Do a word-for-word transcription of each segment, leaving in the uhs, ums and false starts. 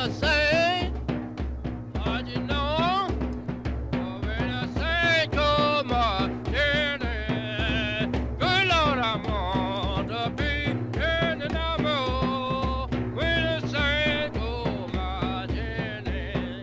I say, how'd you know? Oh, when I say to my Jenny, good Lord, I want to be in the number. When I say to my Jenny.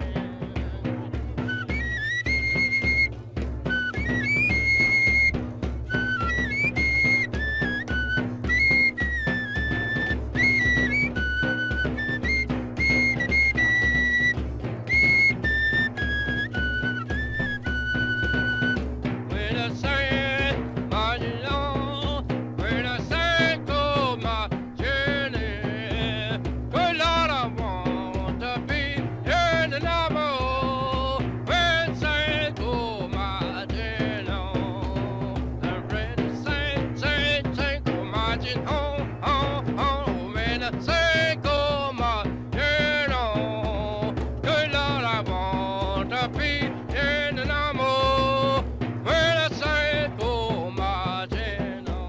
When I say, my Lord, when I say to my Jenny, good Lord, I want to be in the number. When I say to my Jenny, I'm ready to say, say, say to my Jenny, oh, oh, oh. When I say to my Jenny, good Lord, I want to be in the number. When I say to my Jenny,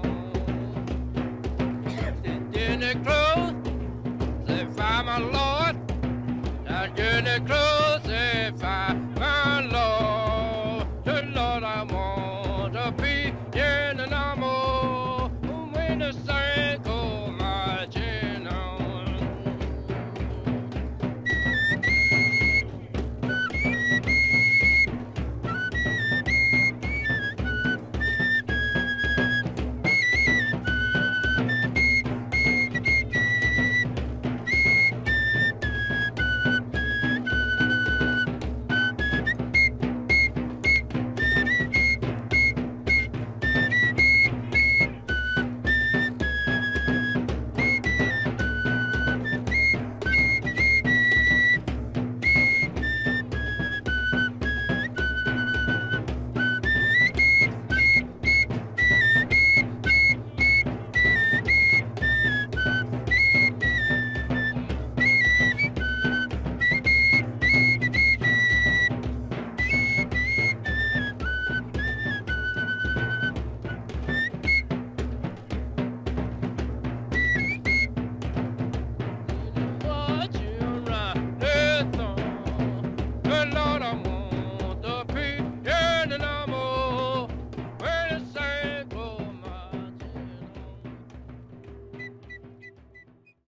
in the clothes, they find my Lord, that in the clothes.